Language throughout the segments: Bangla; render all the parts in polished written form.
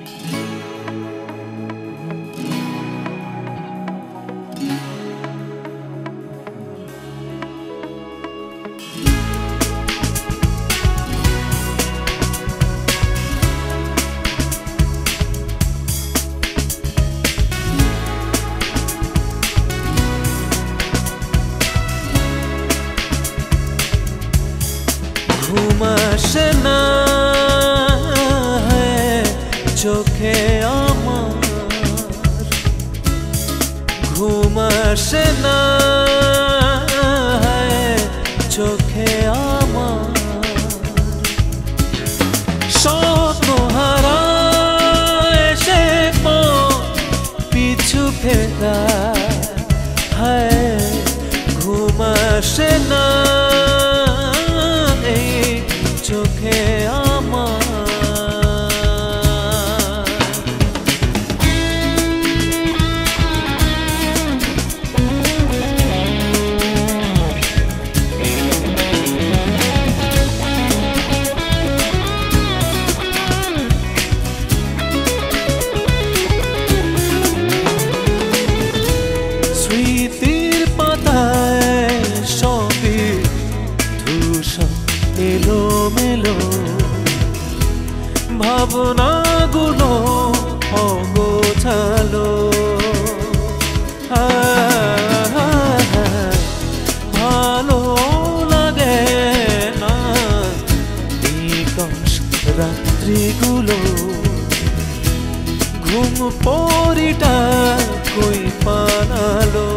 घुम আসে না চোখে আমার, ঘুম আসে না চোখে আমার, স্বপ্ন হারা এসে পিছু ফেরা ঘুম আসে না চোখে আমার। স্মৃতির পাতায় সবই ধূসর এলোমেলো, ভাবনাগুলো অগোছালো, ভালো লাগে না নিকষ রাত্রিগুলো, ঘুম পরিটা কই পালালো,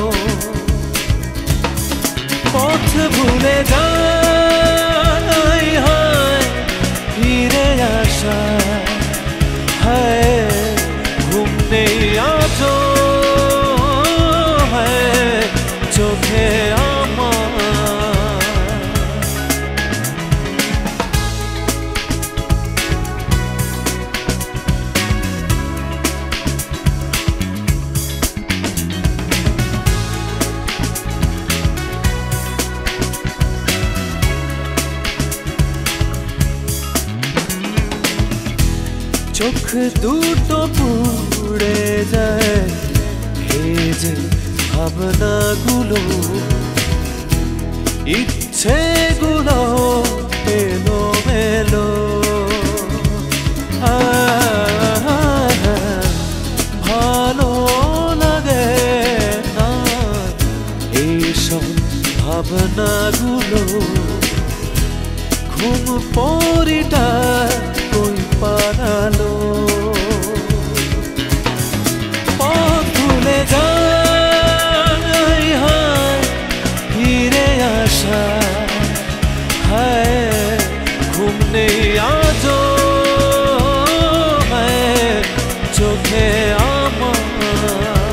পথ ভুলে যাই ফিরে আসা ঘুম নেই আজো চোখে আমার। চোখ দুটো পুড়ে যায় ভেজে ভাবনাগুলো, ইচ্ছেগুলো এলোমেলো, ভালো লাগে না এইসব ভাবনাগুলো, ঘুম পরিটা কই পালালো, পথ ভুলে যাই ফিরে আসা ঘুম নেই আজো চোখে আমার,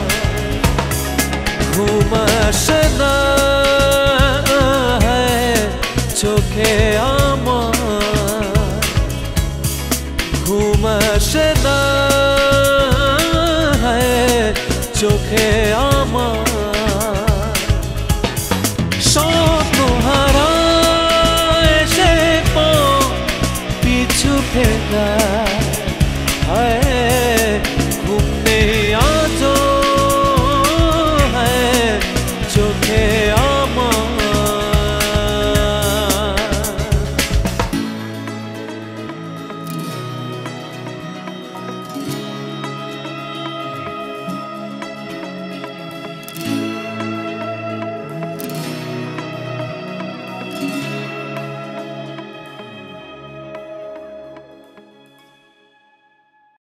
ঘুম আসে না চোখে আমার, ঘুম আসে না চোখে আমার, স্বপ্ন হারা এসে পিছু ফেরা